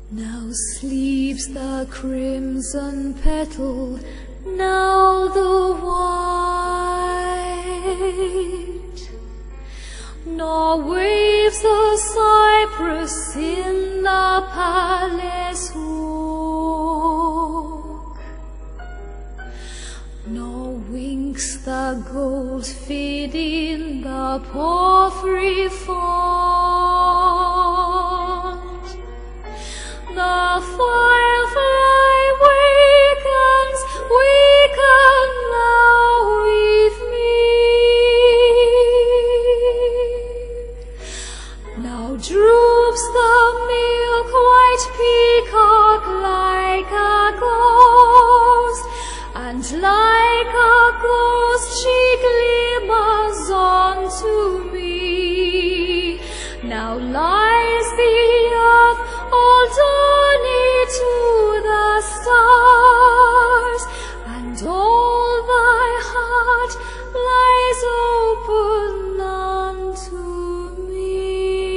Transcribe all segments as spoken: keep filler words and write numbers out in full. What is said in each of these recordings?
Now sleeps the crimson petal, now the white, nor waves the cypress in the palace walk, nor winks the gold feed in the porphyry font. The firefly wakens, waken now with me. Now droops the milk-white peacock like a ghost, and like a ghost she glimmers unto me. Now lies the earth all dawny to the stars, and all thy heart lies open unto me.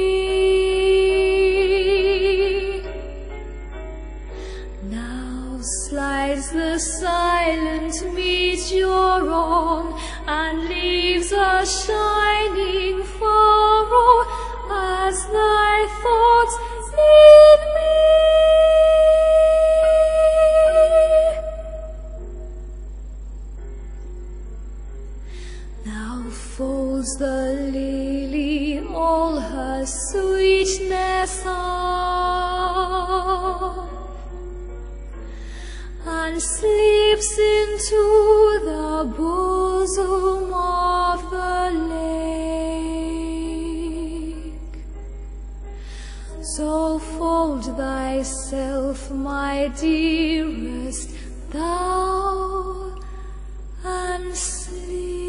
Now slides the silent meteor on, and leaves a shining furrow as thy thoughts in me. Now folds the lily all her sweetness up, and sleeps into the bosom of the lake. So fold thyself, my dearest, thou, and sleep.